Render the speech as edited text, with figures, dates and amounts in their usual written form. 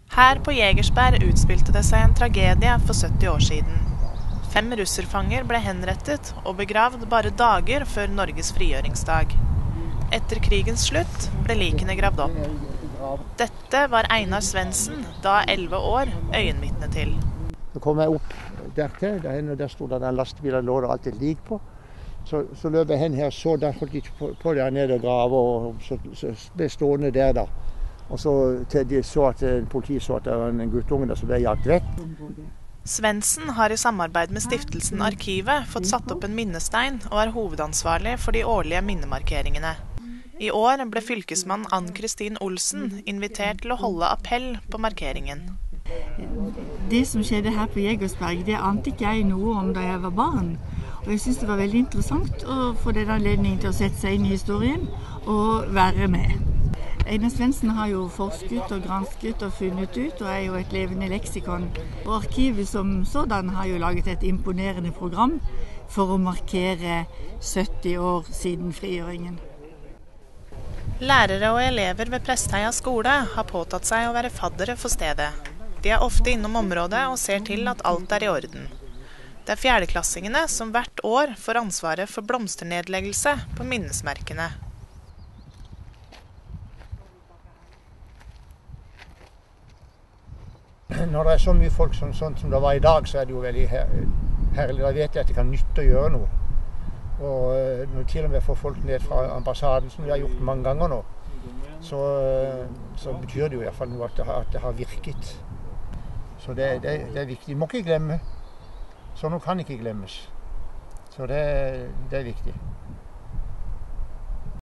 Her på Jegersberg utspilte det seg en tragedie for 70 år siden. 5 russerfanger ble henrettet og begravd bare dager før Norges frigjøringsdag. Etter krigens slutt ble likene gravd opp. Dette var Einar Svendsen, da 11 år, øyenvitne til. Så kom jeg opp dertil, der stod den lastebilen, lå det alltid lik på. Så løp jeg hen her, så der holdt de på der nede og grave, og så ble jeg stående der da. Og så til de så at politiet så at det var en guttunge der som ble jagt vekk. Svendsen har i samarbeid med stiftelsen Arkivet fått satt opp en minnestein og er hovedansvarlig for de årlige minnemarkeringene. I år ble fylkesmann Ann-Kristin Olsen invitert til å holde appell på markeringen. Det som skjedde her på Jegersberg, det ante ikke jeg noe om da jeg var barn. Og jeg synes det var veldig interessant å få den anledningen til å sette seg inn i historien og være med. Einar Svendsen har jo forsket og gransket og funnet ut, og er jo et levende leksikon. Og Arkivet som sådan har jo laget et imponerende program for å markere 70 år siden frigjøringen. Lærere og elever ved Prestheia skole har påtatt seg å være faddere for stedet. De er ofte innom området og ser til at alt er i orden. Det er fjerdeklassingene som hvert år får ansvaret for blomsternedleggelse på minnesmerkene. Når det er så mye folk sånn som det var i dag, så er det jo veldig herlig. Da vet jeg at det kan nytte å gjøre noe. Og når til og med får folk ned fra ambassaden, som vi har gjort mange ganger nå, så betyr det jo i hvert fall noe at det har virket. Så det er viktig. Vi må ikke glemme. Sånn kan ikke glemmes. Så det er viktig.